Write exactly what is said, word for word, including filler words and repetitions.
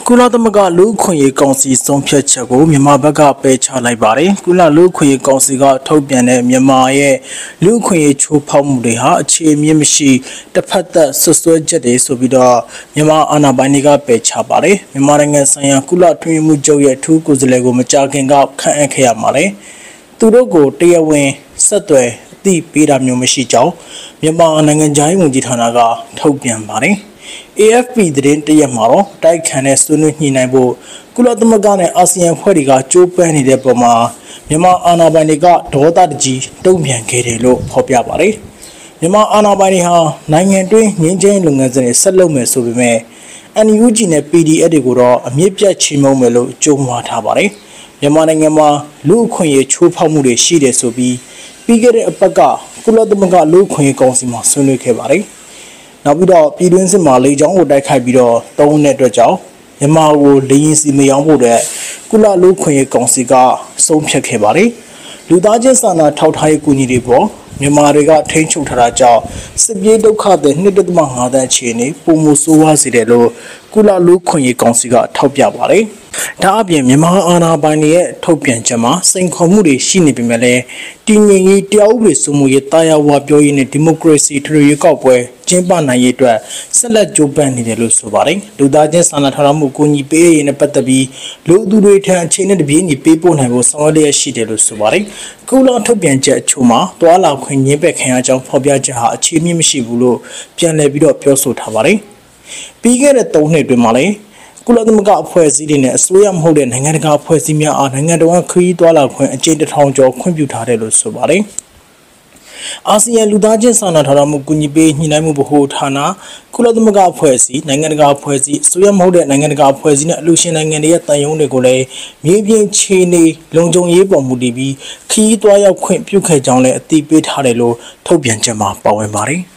ကုလသမဂ္ဂလူ့ခွင့်ရေးကောင်စီဆုံးဖြတ်ချက်ကိုမြန်မာဘက်ကပယ်ချလိုက်ပါတယ်။ကုလလူ့ခွင့်ရေးကောင်စီကထုတ်ပြန်တဲ့မြန်မာရဲ့လူ့ခွင့်ရေးချိုးဖောက်မှုတွေဟာအခြေအမြစ်မရှိတစ်ဖက်သက်ဆွဆွဲချက်တွေဆိုပြီးတော့မြန်မာအာဏာပိုင်တွေကပယ်ချပါတယ်။မြန်မာနိုင်ငံဆိုင်ရာကုလထွေးမှုချုပ်ရဲ့အထူးကိုယ်စားလှယ်ကိုမကြာခင်ကခန့်အပ်ခဲ့ရမှာလေ။သူတို့ကိုတရားဝင်ဆက်သွယ်အသိပေးတာမျိုးမရှိကြောင်းမြန်မာနိုင်ငံသားရေးဝန်ကြီးဌာနကထုတ်ပြန်ပါတယ်။ A F P သတင်းတရက်မှာတော့တိုက်ခတ်တဲ့ဆွေးနွေးညှိနှိုင်းဖို့ကုလသမဂ္ဂနဲ့အာဆီယံဖွဲ့တွေကကြိုးပမ်းနေတဲ့ပုံမှာမြန်မာအာဏာပိုင်တွေကဒေါသတကြီးတုံ့ပြန်ခဲ့တယ်လို့ဖော်ပြပါတယ်။မြန်မာအာဏာပိုင်တွေဟာနိုင်ငံတွင်းငြိမ်းချမ်းလုပ်ငန်းစဉ်တွေဆက်လုပ်မယ်ဆိုပေမဲ့ N U G နဲ့ P D F တွေကိုတော့အမြင့်ပြတ်ချေမှုန်းမယ်လို့ကြုံဝါထားပါတယ်။မြန်မာနိုင်ငံမှာလူ့အခွင့်အရေးချိုးဖောက်မှုတွေရှိတယ်ဆိုပြီးပြီးခဲ့တဲ့အပတ်ကကုလသမဂ္ဂလူ့အခွင့်အရေးကောင်စီမှာဆွေးနွေးခဲ့ပါတယ်။နောက်ပြီးတော့ပြည်တွင်းစစ်မှာလေကြောင်းကိုတိုက်ခိုက်ပြီးတော့သုံးတဲ့အတွက်ကြောင့်မြန်မာကိုလေရင်စီမရောင်းဖို့တဲ့ကုလလူ့ခွင့်ရေးကောင်စီကဆုံးဖြတ်ခဲ့ပါတယ်။လူသားချင်းစာနာထောက်ထားရေးကူညီတွေပေါ်မြန်မာတွေကထိန်းချုပ်ထားတာကြောင့်စစ်ပြေးဒုက္ခတွေ နှစ်ဒသမ ငါး သန်းအခြေအနေပုံမှုဆိုးဝါးစေတယ်လို့ကုလလူ့ခွင့်ရေးကောင်စီကထောက်ပြပါတယ်။ဒါအပြင်မြန်မာအာဏာပိုင်တွေရဲ့ထုတ်ပြန်ချက်မှာစိန်ခေါ်မှုတွေရှိနေပေမဲ့လည်းတည်ငြိမ်ရေးတရားဥပဒေစိုးမိုးရေးတာယာဝပြောရေးနဲ့ဒီမိုကရေစီထူရေးကောက်ပွဲကျင်းပနိုင်ရေးအတွက်ဆက်လက်ကြိုးပမ်းနေတယ်လို့ဆိုပါတယ်။လူသားချင်းစာနာထောက်ထားမှုကိုညီပေးရေးနဲ့ပတ်သက်ပြီးလူသူတွေထံအချိန်နဲ့တပြေးညီပေးပို့နိုင်ဖို့ဆောင်ရွက်လျက်ရှိတယ်လို့ဆိုပါတယ်။ကုလထုတ်ပြန်ချက်အချို့မှာတွာလာခွင့်ညှင်းပယ်ခံရကြောင်းဖော်ပြချက်ဟာအခြေမြင့်မရှိဘူးလို့ပြန်လည်ပြီးတော့ပြောဆိုထားပါတယ်။ပြီးခဲ့တဲ့သုံးနှစ်အတွင်းမှာလည်းကုလသမဂ္ဂအဖွဲ့အစည်းတွေနဲ့အစိုးရမဟုတ်တဲ့နိုင်ငံတကာအဖွဲ့အစည်းများအားနိုင်ငံတော်ခရီးသွားလာခွင့်အကျဉ်းတစ်ထောင်ကျော်ခွင့်ပြုထားတယ်လို့ဆိုပါတယ်။အာဆီယံလူသားချင်းစာနာထောက်ထားမှုကူညီပေးညှိနှိုင်းမှုဗဟိုဌာနကုလသမဂ္ဂအဖွဲ့အစည်းနိုင်ငံတကာအဖွဲ့အစည်းအစိုးရမဟုတ်တဲ့နိုင်ငံတကာအဖွဲ့အစည်းနဲ့အလှူရှင်နိုင်ငံတွေရဲ့တန်ယုံတွေကိုလည်းမြေပြင်ခြေနေလုံခြုံရေးပေါ်မူတည်ပြီးခရီးသွားရောက်ခွင့်ပြုခဲ့ကြောင်းလည်းအသိပေးထားတယ်လို့ထုတ်ပြန်ချက်မှာပါဝင်ပါတယ်။